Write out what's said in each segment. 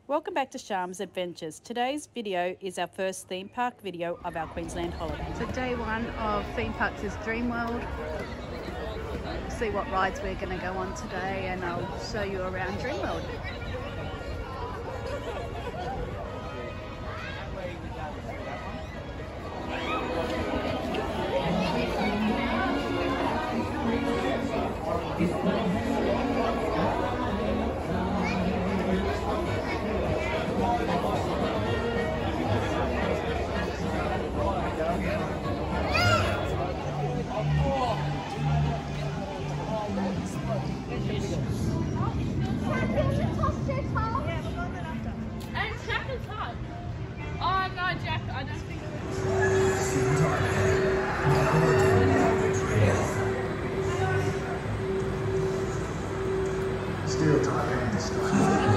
Welcome back to Sharm's Adventures. Today's video is our first theme park video of our Queensland holiday. So day one of theme parks is Dreamworld. We'll see what rides we're going to go on today and I'll show you around Dreamworld. Still talking stuff.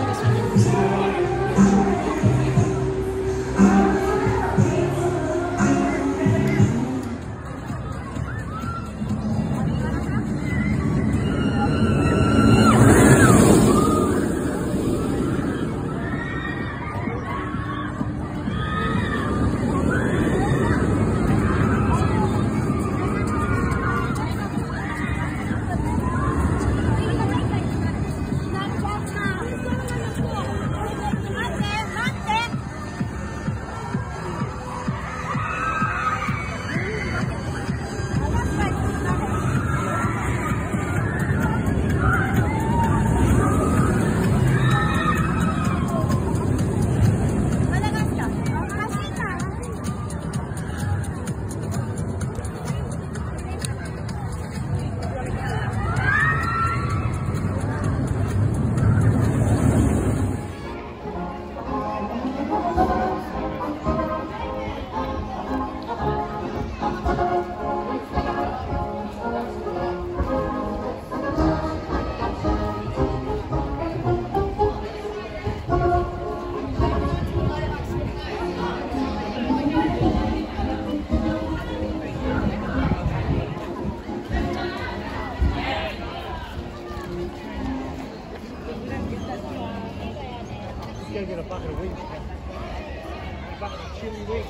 Go get a bucket of wings. A bucket of chili wings.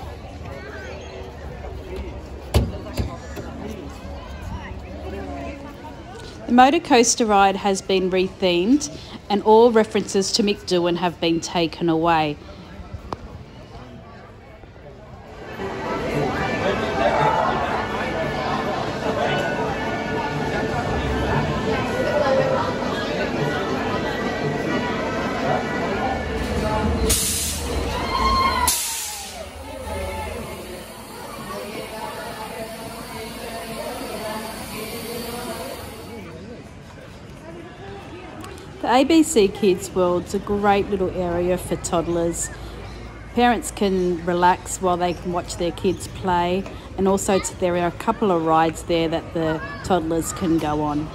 The motor coaster ride has been rethemed and all references to Mick Doohan have been taken away. The ABC Kids World's a great little area for toddlers. Parents can relax while they can watch their kids play, and also there are a couple of rides there that the toddlers can go on.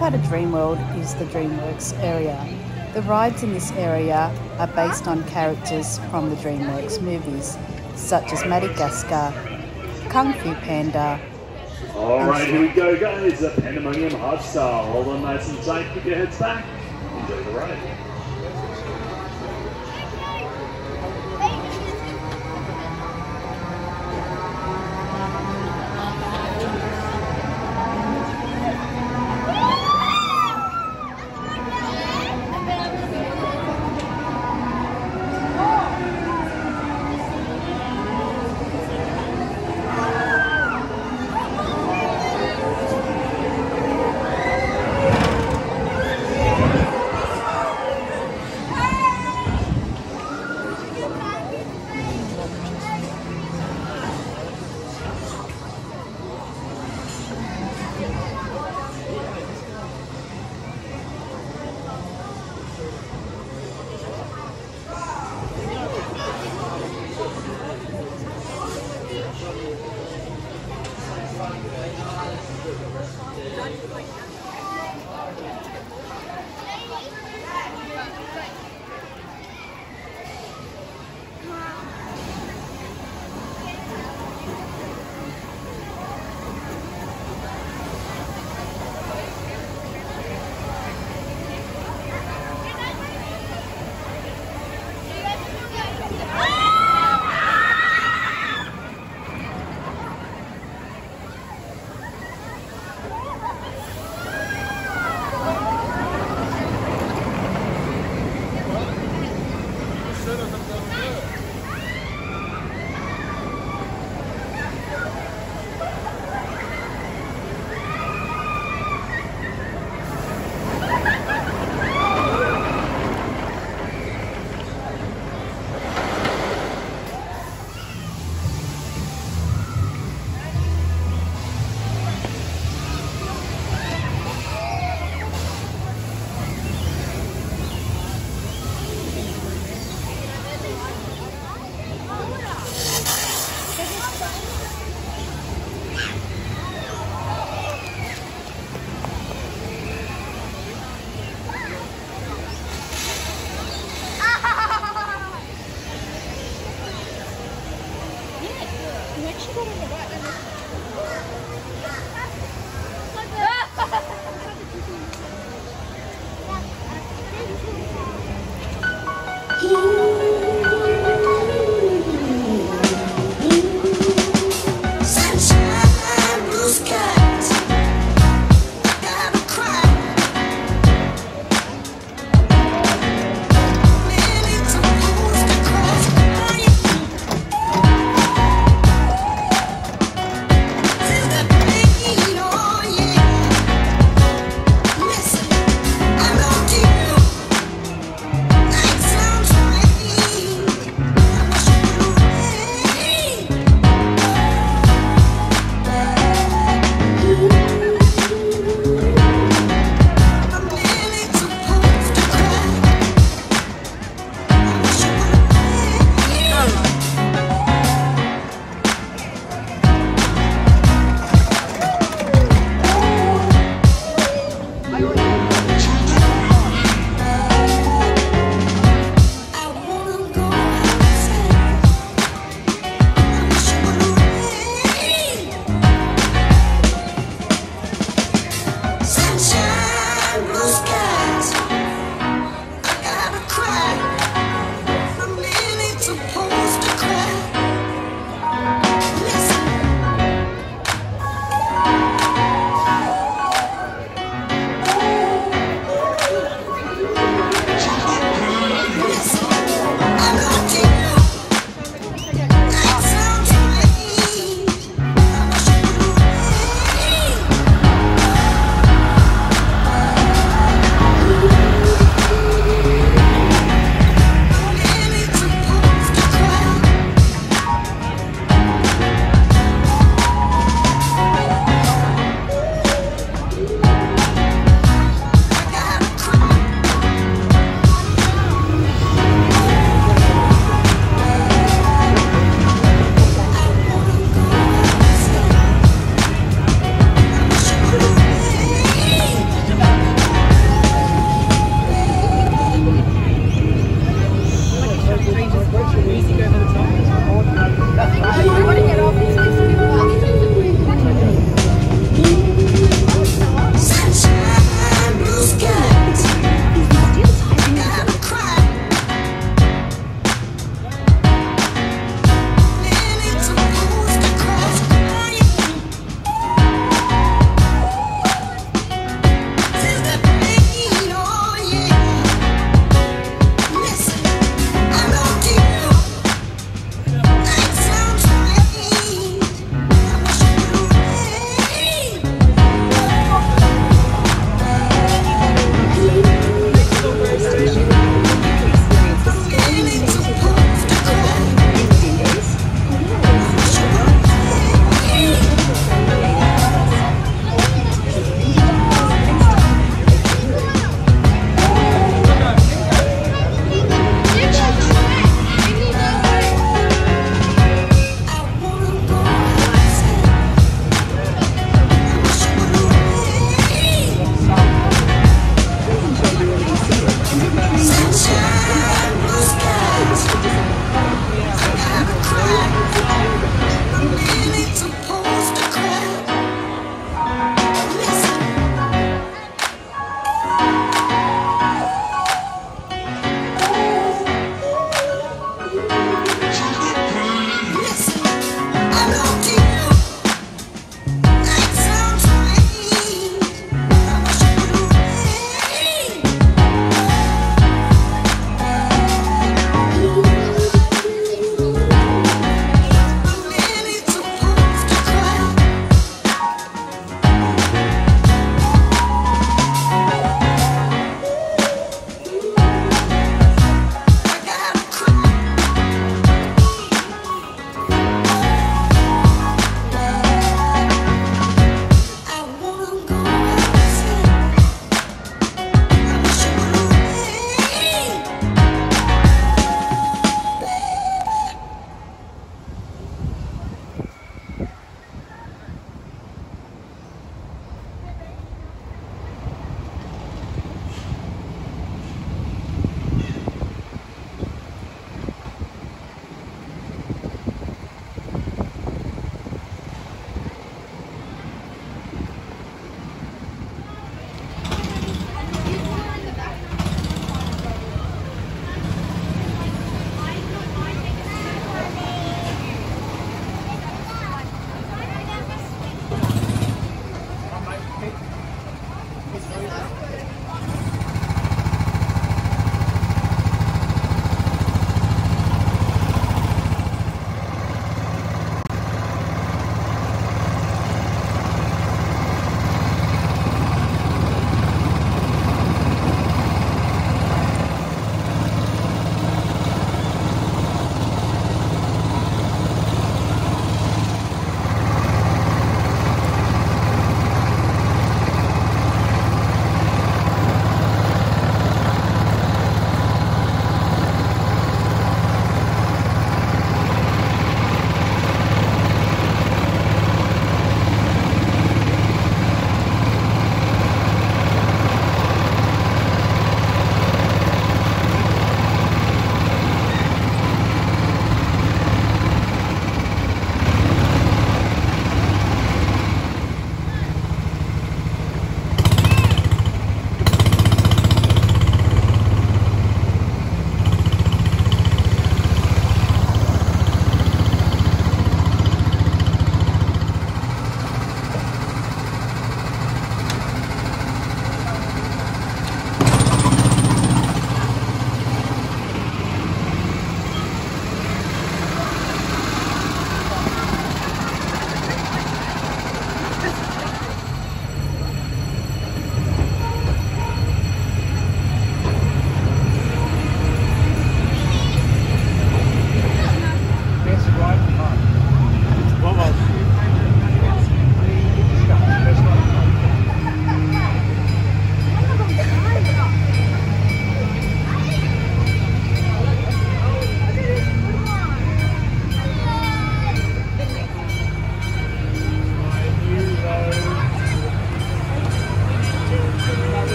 part of Dreamworld is the DreamWorks area. The rides in this area are based on characters from the DreamWorks movies, such as Madagascar, Kung Fu Panda. Alright, here we go guys, the Pandemonium Hardstyle. Hold on nice and tight, keep your heads back. Enjoy the ride.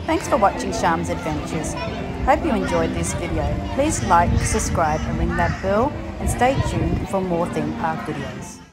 Thanks for watching Sham's Adventures. Hope you enjoyed this video. Please like, subscribe and ring that bell and stay tuned for more theme park videos.